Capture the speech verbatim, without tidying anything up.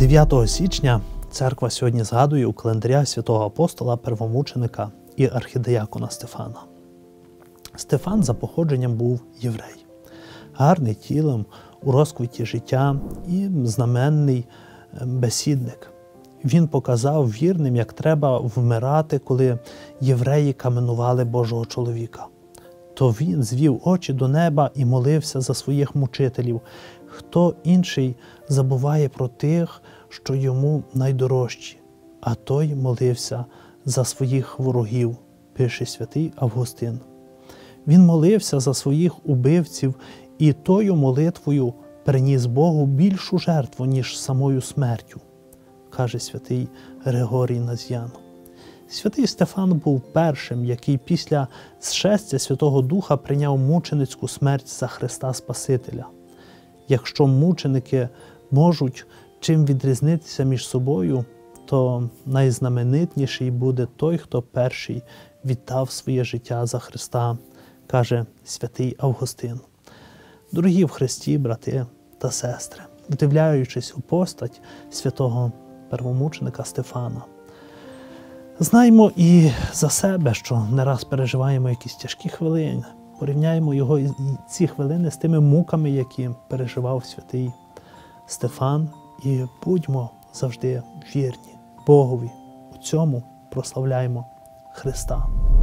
дев'ятого січня церква сьогодні згадує у календаря святого апостола, первомученика і архідиякона Стефана. Стефан за походженням був єврей, гарний тілом, у розквіті життя і знаменний бесідник. Він показав вірним, як треба вмирати, коли євреї каменували Божого чоловіка. То він звів очі до неба і молився за своїх мучителів. Хто інший забуває про тих, що йому найдорожчі, а той молився за своїх ворогів, пише святий Августин. Він молився за своїх убивців і тою молитвою приніс Богу більшу жертву, ніж самою смертю, каже святий Григорій Назьян. Святий Стефан був першим, який після зшестя Святого Духа прийняв мученицьку смерть за Христа Спасителя. Якщо мученики можуть чим відрізнитися між собою, то найзнаменитніший буде той, хто перший віддав своє життя за Христа, каже святий Августин. Дорогі в Христі, брати та сестри, вдивляючись у постать святого первомученика Стефана, знаємо і за себе, що не раз переживаємо якісь тяжкі хвилини. Порівняємо його і ці хвилини з тими муками, які переживав святий Стефан, і будьмо завжди вірні Богові. У цьому прославляємо Христа.